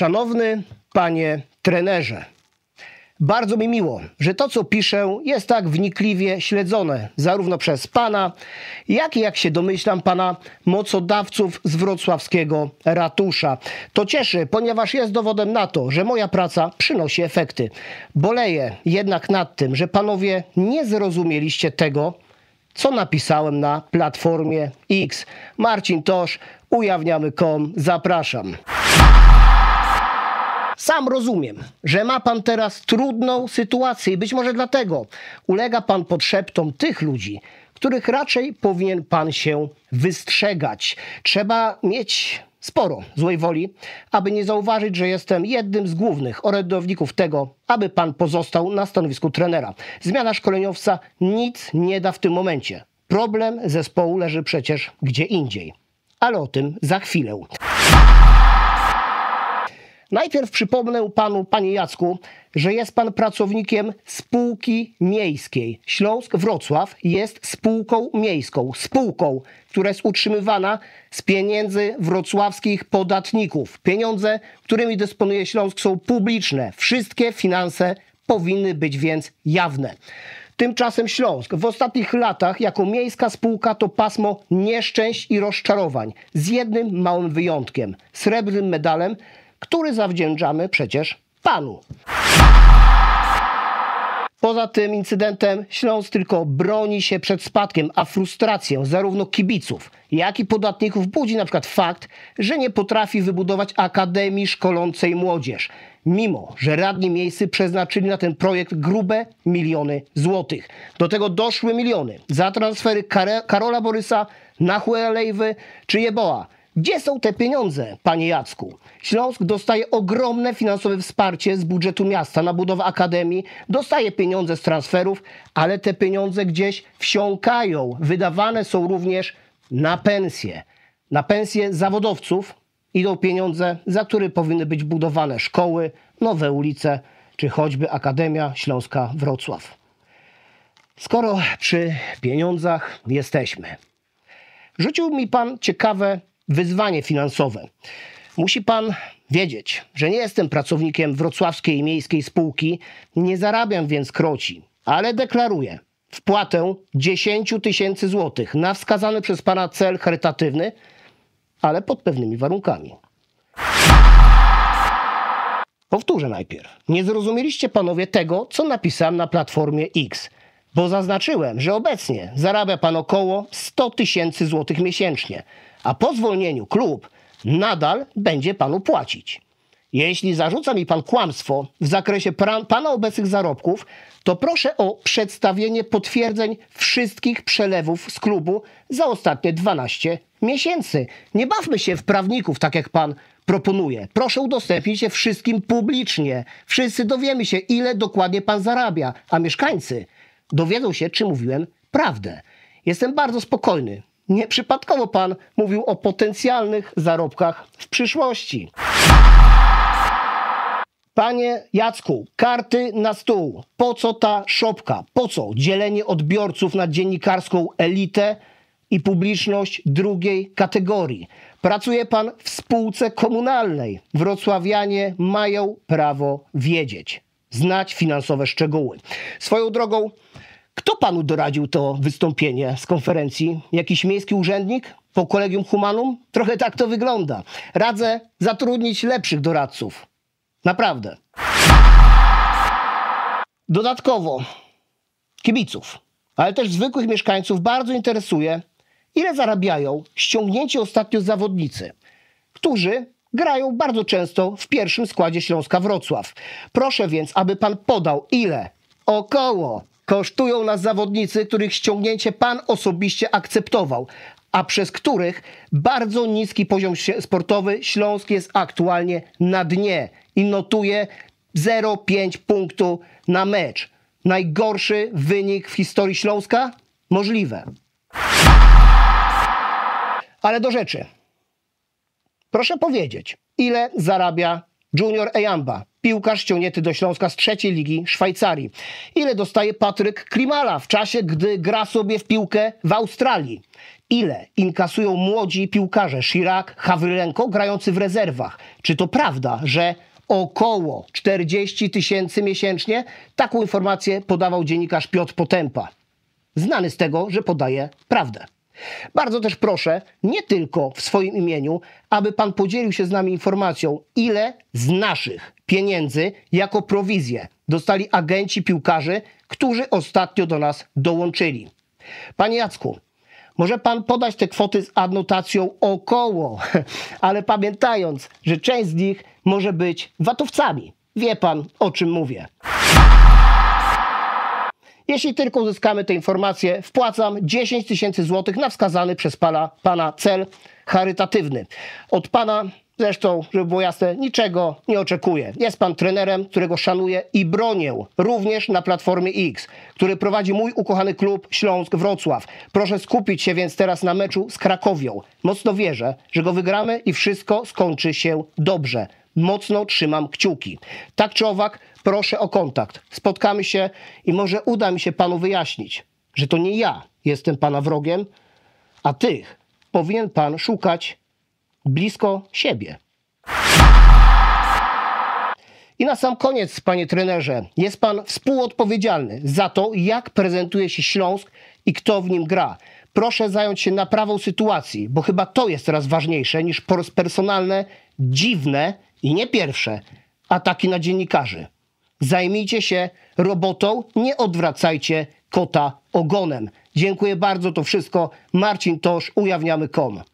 Szanowny panie trenerze, bardzo mi miło, że to, co piszę, jest tak wnikliwie śledzone zarówno przez pana, jak i, jak się domyślam, pana mocodawców z wrocławskiego ratusza. To cieszy, ponieważ jest dowodem na to, że moja praca przynosi efekty. Boleję jednak nad tym, że panowie nie zrozumieliście tego, co napisałem na Platformie X. Marcin Tosz, ujawniamy.com, zapraszam. Sam rozumiem, że ma pan teraz trudną sytuację i być może dlatego ulega pan podszeptom tych ludzi, których raczej powinien pan się wystrzegać. Trzeba mieć sporo złej woli, aby nie zauważyć, że jestem jednym z głównych orędowników tego, aby pan pozostał na stanowisku trenera. Zmiana szkoleniowca nic nie da w tym momencie. Problem zespołu leży przecież gdzie indziej. Ale o tym za chwilę. Najpierw przypomnę panu, panie Jacku, że jest pan pracownikiem spółki miejskiej. Śląsk-Wrocław jest spółką miejską, spółką, która jest utrzymywana z pieniędzy wrocławskich podatników. Pieniądze, którymi dysponuje Śląsk, są publiczne. Wszystkie finanse powinny być więc jawne. Tymczasem Śląsk w ostatnich latach jako miejska spółka to pasmo nieszczęść i rozczarowań. Z jednym małym wyjątkiem. Srebrnym medalem, który zawdzięczamy przecież panu. Poza tym incydentem Śląsk tylko broni się przed spadkiem, a frustrację zarówno kibiców, jak i podatników budzi na przykład fakt, że nie potrafi wybudować akademii szkolącej młodzież, mimo że radni miejscy przeznaczyli na ten projekt grube miliony złotych. Do tego doszły miliony za transfery Karola Borysa, Nachue Lejwy czy Jeboa. Gdzie są te pieniądze, panie Jacku? Śląsk dostaje ogromne finansowe wsparcie z budżetu miasta na budowę akademii, dostaje pieniądze z transferów, ale te pieniądze gdzieś wsiąkają. Wydawane są również na pensje. Na pensje zawodowców idą pieniądze, za które powinny być budowane szkoły, nowe ulice, czy choćby Akademia Śląska Wrocław. Skoro przy pieniądzach jesteśmy, rzucił mi pan ciekawe wyzwanie finansowe. Musi pan wiedzieć, że nie jestem pracownikiem wrocławskiej miejskiej spółki, nie zarabiam więc kroci, ale deklaruję wpłatę 10 000 złotych na wskazany przez pana cel charytatywny, ale pod pewnymi warunkami. Powtórzę najpierw. Nie zrozumieliście panowie tego, co napisałem na Platformie X, bo zaznaczyłem, że obecnie zarabia pan około 100 000 złotych miesięcznie, a po zwolnieniu klub nadal będzie panu płacić. Jeśli zarzuca mi pan kłamstwo w zakresie pana obecnych zarobków, to proszę o przedstawienie potwierdzeń wszystkich przelewów z klubu za ostatnie 12 miesięcy. Nie bawmy się w prawników, tak jak pan proponuje. Proszę udostępnić je wszystkim publicznie. Wszyscy dowiemy się, ile dokładnie pan zarabia, a mieszkańcy dowiedzą się, czy mówiłem prawdę. Jestem bardzo spokojny. Nieprzypadkowo pan mówił o potencjalnych zarobkach w przyszłości. Panie Jacku, karty na stół. Po co ta szopka? Po co dzielenie odbiorców na dziennikarską elitę i publiczność drugiej kategorii? Pracuje pan w spółce komunalnej. Wrocławianie mają prawo wiedzieć, znać finansowe szczegóły. Swoją drogą, kto panu doradził to wystąpienie z konferencji? Jakiś miejski urzędnik? Po Collegium Humanum? Trochę tak to wygląda. Radzę zatrudnić lepszych doradców. Naprawdę. Dodatkowo kibiców, ale też zwykłych mieszkańców bardzo interesuje, ile zarabiają ściągnięci ostatnio zawodnicy, którzy grają bardzo często w pierwszym składzie Śląska Wrocław. Proszę więc, aby pan podał, ile około kosztują nas zawodnicy, których ściągnięcie pan osobiście akceptował, a przez których bardzo niski poziom sportowy Śląsk jest aktualnie na dnie i notuje 0,5 punktu na mecz. Najgorszy wynik w historii Śląska? Możliwe. Ale do rzeczy. Proszę powiedzieć, ile zarabia Junior Eyamba, piłkarz ściągnięty do Śląska z 3. ligi Szwajcarii. Ile dostaje Patryk Klimala w czasie, gdy gra sobie w piłkę w Australii? Ile inkasują młodzi piłkarze Chirac, Hawrylenko grający w rezerwach? Czy to prawda, że około 40 000 miesięcznie? Taką informację podawał dziennikarz Piotr Potępa, znany z tego, że podaje prawdę. Bardzo też proszę, nie tylko w swoim imieniu, aby pan podzielił się z nami informacją, ile z naszych pieniędzy jako prowizję dostali agenci piłkarzy, którzy ostatnio do nas dołączyli. Panie Jacku, może pan podać te kwoty z adnotacją około, ale pamiętając, że część z nich może być vatowcami. Wie pan, o czym mówię. Jeśli tylko uzyskamy te informacje, wpłacam 10 000 złotych na wskazany przez pana cel charytatywny. Od pana zresztą, żeby było jasne, niczego nie oczekuję. Jest pan trenerem, którego szanuję i bronię również na Platformie X, który prowadzi mój ukochany klub Śląsk Wrocław. Proszę skupić się więc teraz na meczu z Krakowią. Mocno wierzę, że go wygramy i wszystko skończy się dobrze. Mocno trzymam kciuki. Tak czy owak, proszę o kontakt. Spotkamy się i może uda mi się panu wyjaśnić, że to nie ja jestem pana wrogiem, a tych powinien pan szukać blisko siebie. I na sam koniec, panie trenerze, jest pan współodpowiedzialny za to, jak prezentuje się Śląsk i kto w nim gra. Proszę zająć się naprawą sytuacji, bo chyba to jest teraz ważniejsze niż personalne, dziwne i nie pierwsze ataki na dziennikarzy. Zajmijcie się robotą, nie odwracajcie kota ogonem. Dziękuję bardzo, to wszystko. Marcin Tosz, ujawniamy.com.